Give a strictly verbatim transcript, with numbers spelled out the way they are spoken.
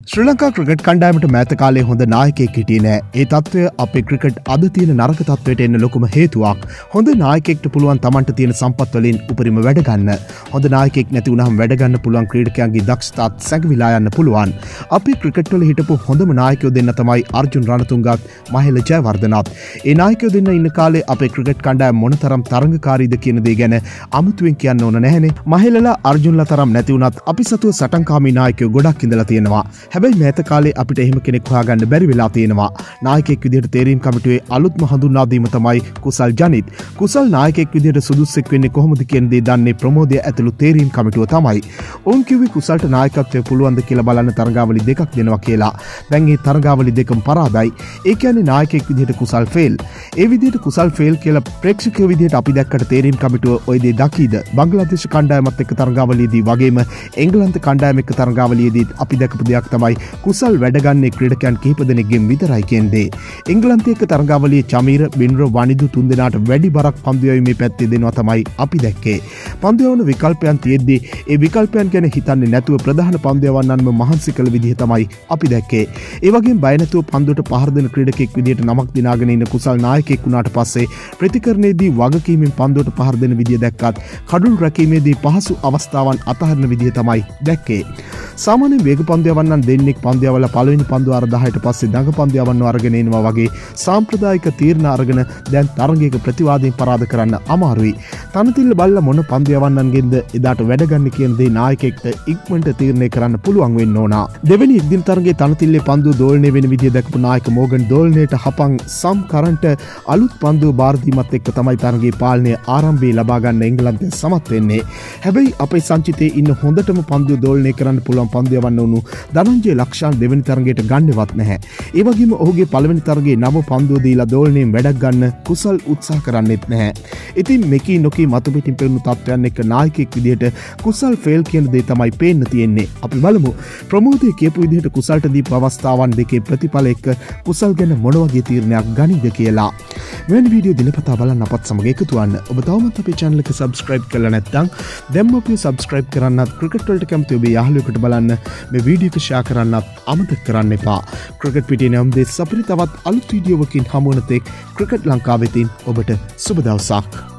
ශ්‍රී Lanka cricket කණ්ඩායමට මෑත කාලේ හොඳ නායකයෙක් හිටියේ නෑ. ඒ තත්ත්වය අපේ ක්‍රිකට් අද තියෙන නරක තත්ත්වයට එන්න ලොකුම හේතුවක්. හොඳ නායකයෙක්ට පුළුවන් Tamanට තියෙන සම්පත් වලින් උපරිම වැඩ ගන්න. හොඳ නායකයෙක් නැති වුණාම වැඩ ගන්න පුළුවන් ක්‍රීඩකයන්ගේ දක්ෂතාවත් සැඟවිලා යන්න පුළුවන්. අපේ ක්‍රිකට් වල හිටපු හොඳම නායකයෝ දෙන්න තමයි අර්ජුන් රණතුංගත් මහේල ජයවර්ධනත්. ඒ නායකයෝ දෙන්න ඉන්න කාලේ අපේ ක්‍රිකට් කණ්ඩායම මොනතරම් තරඟකාරීද කියන දේ ගැන අමුතුවෙන් කියන්න ඕන නැහැනේ. මහේලලා අර්ජුන්ලා තරම් නැති වුණත් අපි සතුව සටන්කාමී නායකයෝ ගොඩක් ඉඳලා තියෙනවා. හැබැයි මෑත කාලේ අපිට එහෙම කෙනෙක් හොයාගන්න බැරි වෙලා තියෙනවා. නායකයෙක් විදිහට තේරීම් කමිටුවේ අලුත්ම හඳුන්වා දීම තමයි කුසල් ජනිත්. කුසල් නායකයෙක් විදිහට සුදුස්සෙක් වෙන්නේ කොහොමද කියන දේ දන්නේ ප්‍රමෝදය ඇතුළු තේරීම් කමිටුව තමයි. ඔවුන් කිව්වේ කුසල්ට නායකත්වය පුළුවන්ද කියලා බලන්න තරඟාවලි දෙකක් දෙනවා කියලා. දැන් මේ තරඟාවලි දෙකම පරාදයි. ඒ කියන්නේ නායකයෙක් විදිහට කුසල් ෆේල්. ඒ විදිහට කුසල් ෆේල් කියලා ප්‍රේක්ෂකයෝ විදිහට අපි දැක්කට තේරීම් කමිටුව ওই දේ දකීද? බංග්ලාදේශ කණ්ඩායමත් එක්ක තරඟාවලියේදී වගේම එංගලන්ත කණ්ඩායම එක්ක තරඟාවලියේදී අපි දැකපු දෙයක් තමයි කුසල් වැඩගන්නේ ක්‍රීඩකයන් කිහිප දෙනෙක්ගෙන් විතරයි කියන්නේ. එංගලන්තයේ එක්ක තරඟාවලියේ චමීර බින්රෝ වනිදු තුන්දෙනාට වැඩි බරක් පන්දු යැවීමේ පැත්තේ දෙනවා තමයි අපි දැක්කේ. පන්දු යවන විකල්පයන් තියෙද්දී ඒ විකල්පයන් ගැන හිතන්නේ නැතුව ප්‍රධාන පන්දු යවන්නන්ම මහන්සි කළ විදිහ තමයි අපි දැක්කේ. ඒ වගේම බය නැතුව පන්දුවට පහර දෙන ක්‍රීඩකෙක් විදිහට නමක් දිනාගෙන ඉන්න කුසල් නායකයෙක් වුණාට පස්සේ ප්‍රතිකරණයේදී වගකීමෙන් පන්දුවට පහර දෙන විදිය දැක්කත් කඩුල් රැකීමේදී පහසු අවස්ථාවන් අතහරින විදිය තමයි දැක්කේ. සාමාන්‍යයෙන් වේග පන්දු යවන්නන් දෙන්නෙක් පන්දු යවලා පළවෙනි පන්දු අර දහයට පස්සේ දඟ පන්දු යවන්නව අරගෙන එනවා වගේ සාම්ප්‍රදායික තීරණ අරගෙන දැන් තරගයක ප්‍රතිවාදීන් පරාද කරන්න අමාරුයි. තනතිල්ල බල්ලා මොන පන්දු යවන්නන්ගෙන්ද එදාට වැඩ ගන්න කියන දේ නායකයෙක්ට ඉක්මනට තීරණය කරන්න පුළුවන් වෙන්න ඕන. දෙවෙනි එක්දින තරගයේ තනතිල්ලේ පන්දු දෝලණය වෙන විදිය දැකපු නායක මෝගන් දෝලණයට හපන් සම් කරන්ට අලුත් පන්දුව බාර දීමත් එක්ක තමයි තරගයේ පාලනය ආරම්භය ලබා ගන්න එංගලන්තය සමත් වෙන්නේ. හැබැයි අපේ සංචිතයේ ඉන්න හොඳටම පන්දුව දෝලණය කරන්න පුළුවන් පන්දු යවන්න උණු ධනංජය ලක්ෂාන් දෙවෙනි තරගයට ගන්නවත් නැහැ. ඒ වගේම ඔහුගේ පළවෙනි තරගයේ නව පන්දුව දීලා දෝලණයෙන් වැඩක් ගන්න කුසල් උත්සාහ කරන්නෙත් නැහැ. ඉතින් මෙකී නොකී මතු පිටින් පෙනුණු තත්ත්වයන් එක්ක නායකයෙක් විදිහට කුසල් ෆේල් කියන දේ තමයි පේන්න තියෙන්නේ. අපි බලමු ප්‍රමෝදයේ කියපු විදිහට කුසල්ට දීපු අවස්ථාවන් දෙකේ ප්‍රතිඵල එක්ක කුසල් ගැන මොන වගේ තීරණයක් ගනිද කියලා. මෙවැනි වීඩියෝ දිනපතා බලන්න අපත් සමග එකතු වෙන්න. ඔබ තවමත් අපේ channel එක subscribe කරලා නැත්නම් දැන්ම අපි subscribe කරන්නත් ක්‍රිකට් වලට කැමති ඔබේ යාළුවෙකුට බලන්න මේ වීඩියෝ එක share කරන්නත් අමතක කරන්න එපා. ක්‍රිකට් පිටියේ නම් දෙස් අපිට තවත් අලුත් වීඩියෝවකින් හමු වන තෙක් ක්‍රිකට් ලංකාවෙතින් ඔබට සුබ දවසක්.